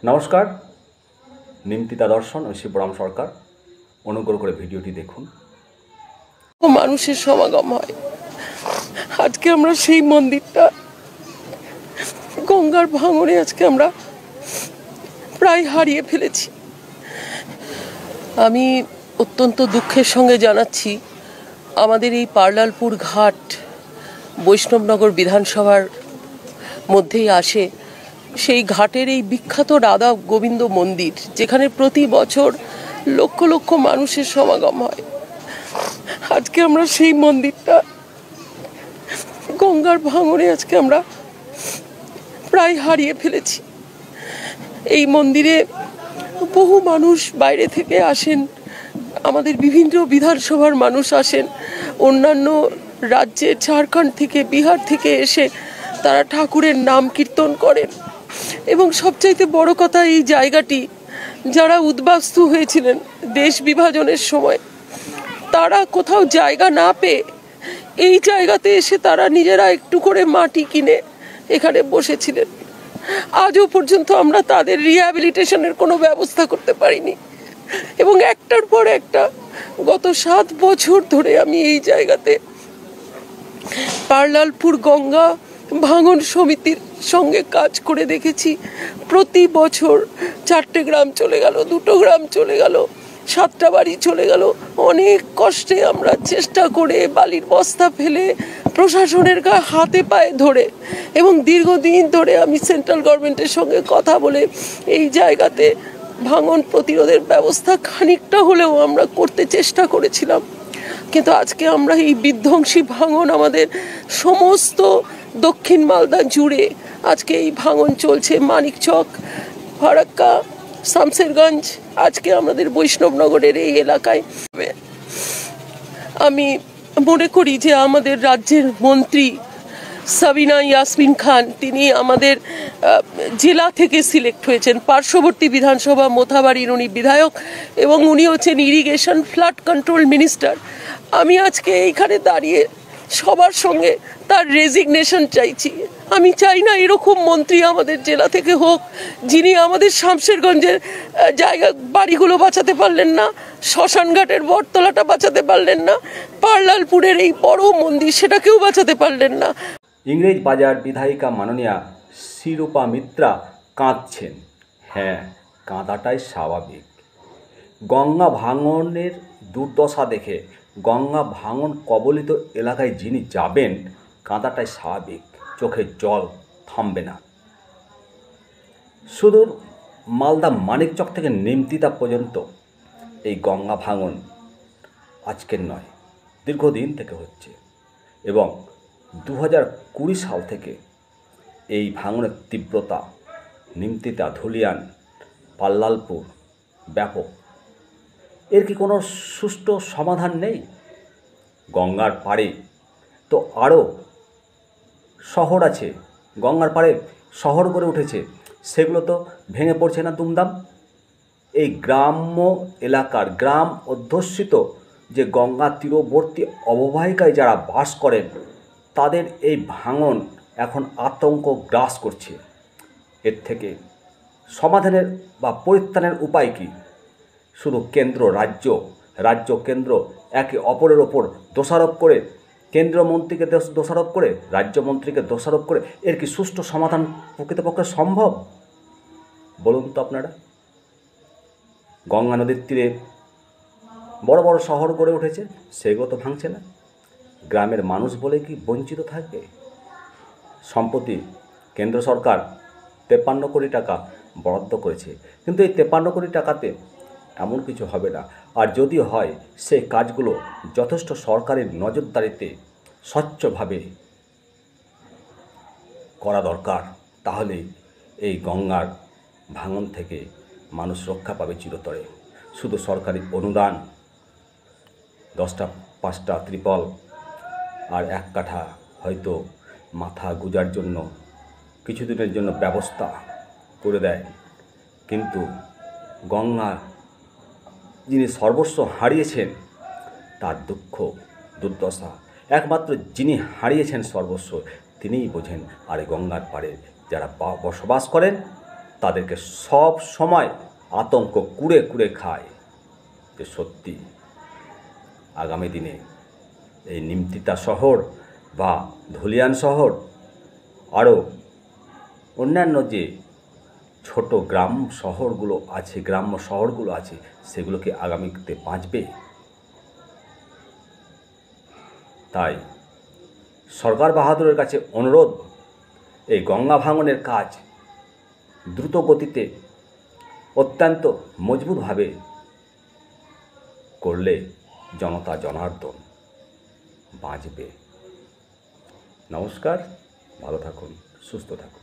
নমস্কার, নিমতিতা দর্শন ও শিবরাম সরকার। অনুগ্রহ করে ভিডিওটি দেখুন। মানুষের সমাগম হয়। আজকে আমরা সেই মন্দিরটা গঙ্গার ভাঙনে আজকে আমরা প্রায় হারিয়ে ফেলেছি। আমি অত্যন্ত দুঃখের সঙ্গে জানাচ্ছি, আমাদের এই পার্লালপুর ঘাট বৈষ্ণবনগর বিধানসভার মধ্যেই আসে। সেই ঘাটের এই বিখ্যাত রাধা গোবিন্দ মন্দির, যেখানে প্রতি বছর লক্ষ লক্ষ মানুষের সমাগম হয়, আজকে আমরা সেই মন্দিরটা গঙ্গার ভাঙনে আজকে আমরা প্রায় হারিয়ে ফেলেছি। এই মন্দিরে বহু মানুষ বাইরে থেকে আসেন, আমাদের বিভিন্ন বিধানসভার মানুষ আসেন, অন্যান্য রাজ্যে ঝাড়খণ্ড থেকে, বিহার থেকে এসে তারা ঠাকুরের নাম কীর্তন করেন। এবং সবচাইতে বড় কথা, এই জায়গাটি যারা উদ্বাস্তু হয়েছিলেন দেশ বিভাজনের সময়, তারা কোথাও জায়গা না পেয়ে এই জায়গাতে এসে তারা নিজেরা একটু করে মাটি কিনে এখানে বসেছিলেন। আজও পর্যন্ত আমরা তাদের রিহ্যাবিলিটেশনের কোনো ব্যবস্থা করতে পারিনি। এবং একটার পর একটা গত 7 বছর ধরে আমি এই জায়গাতে পার্লালপুর গঙ্গা ভাঙন সমিতির সঙ্গে কাজ করে দেখেছি। প্রতি বছর 4টে গ্রাম চলে গেল, 2টো গ্রাম চলে গেল, 7টা বাড়ি চলে গেল। অনেক কষ্টে আমরা চেষ্টা করে বালির বস্তা ফেলে প্রশাসনের হাতে পায়ে ধরে এবং দীর্ঘদিন ধরে আমি সেন্ট্রাল গভর্নমেন্টের সঙ্গে কথা বলে এই জায়গাতে ভাঙন প্রতিরোধের ব্যবস্থা খানিকটা হলেও আমরা করতে চেষ্টা করেছিলাম। কিন্তু আজকে আমরা এই বিধ্বংসী ভাঙন, আমাদের সমস্ত দক্ষিণ মালদা জুড়ে আজকে এই ভাঙন চলছে। মানিকচক, ফারাক্কা, শামসেরগঞ্জ, আজকে আমাদের বৈষ্ণবনগরের এই এলাকায়। আমি মনে করি যে আমাদের রাজ্যের মন্ত্রী সাবিনা ইয়াসমিন খান, তিনি আমাদের জেলা থেকে সিলেক্ট হয়েছেন। পার্শ্ববর্তী বিধানসভা মোথাবাড়ির উনি বিধায়ক এবং উনি হচ্ছেন ইরিগেশন ফ্লাড কন্ট্রোল মিনিস্টার। আমি আজকে এইখানে দাঁড়িয়ে সবার সঙ্গে তার রেজিগনেশন চাইছি। আমি চাই না এরকম মন্ত্রী আমাদের জেলা থেকে হোক, যিনি আমাদের শামসেরগঞ্জের জায়গা বাড়িগুলো বাঁচাতে পারলেন না, শ্মশানঘাটের বটতলাটা বাঁচাতে পারলেন না, পার্লালপুরের এই বড় মন্দির সেটাকেও বাঁচাতে পারলেন না। ইংরেজ বাজার বিধায়িকা মাননীয়া শিরূপা মিত্রা কাঁদছেন। হ্যাঁ, কাঁদাটাই স্বাভাবিক। গঙ্গা ভাঙনের দুর্দশা দেখে গঙ্গা ভাঙন কবলিত এলাকায় যিনি যাবেন, কাঁদাটাই স্বাভাবিক, চোখের জল থামবে না। সুদূর মালদা মানিকচক থেকে নিমতিতা পর্যন্ত এই গঙ্গা ভাঙন আজকের নয়, দীর্ঘদিন থেকে হচ্ছে এবং 2020 সাল থেকে এই ভাঙনের তীব্রতা নিমতিতা, ধুলিয়ান, পাল্লালপুর ব্যাপক। এর কি কোনো সুষ্ঠু সমাধান নেই? গঙ্গার পাড়ে তো আরও শহর আছে, গঙ্গার পাড়ে শহর গড়ে উঠেছে, সেগুলো তো ভেঙে পড়ছে না দুমদাম। এই গ্রাম্য এলাকার, গ্রাম অধ্যুষিত যে গঙ্গা তীরবর্তী অববাহিকায় যারা বাস করেন, তাদের এই ভাঙন এখন আতঙ্ক গ্রাস করছে। এর থেকে সমাধানের বা পরিত্রাণের উপায় কি? শুধু কেন্দ্র রাজ্য, রাজ্য কেন্দ্র একে অপরের ওপর দোষারোপ করে, কেন্দ্রীয় মন্ত্রীকে দোষারোপ করে, রাজ্যমন্ত্রীকে দোষারোপ করে এর কি সুষ্ঠু সমাধান প্রকৃতপক্ষে সম্ভব? বলুন তো আপনারা। গঙ্গা নদীর তীরে বড় বড় শহর গড়ে উঠেছে, সেগুলো তো ভাঙছে না। গ্রামের মানুষ বলে কি বঞ্চিত থাকবে? সম্প্রতি কেন্দ্র সরকার 53 কোটি টাকা বরাদ্দ করেছে, কিন্তু এই 53 কোটি টাকাতে এমন কিছু হবে না। আর যদি হয়, সেই কাজগুলো যথেষ্ট সরকারের নজরদারিতে স্বচ্ছভাবে করা দরকার। তাহলে এই গঙ্গার ভাঙন থেকে মানুষ রক্ষা পাবে চিরতরে। শুধু সরকারি অনুদান, 10টা 5টা ত্রিপল আর 1 কাঠা হয়তো মাথা গুজার জন্য কিছুদিনের জন্য ব্যবস্থা করে দেয়, কিন্তু গঙ্গা যিনি সর্বস্ব হারিয়েছেন, তার দুঃখ দুর্দশা একমাত্র যিনি হারিয়েছেন সর্বস্ব, তিনিই বোঝেন। আর গঙ্গার পাড়ে যারা বসবাস করেন, তাদেরকে সব সময় আতঙ্ক কুড়ে কুড়ে খায় যে সত্যি আগামী দিনে এই নিমতিতা শহর বা ধুলিয়ান শহর আরও অন্যান্য যে ছোট গ্রাম শহরগুলো আছে, গ্রাম্য শহরগুলো আছে, সেগুলো কি আগামীতে বাঁচবে? তাই সরকার বাহাদুরের কাছে অনুরোধ, এই গঙ্গা ভাঙনের কাজ দ্রুত গতিতে অত্যন্ত মজবুতভাবে করলে জনতা জনার্দন বাঁচবে। নমস্কার, ভালো থাকুন, সুস্থ থাকুন।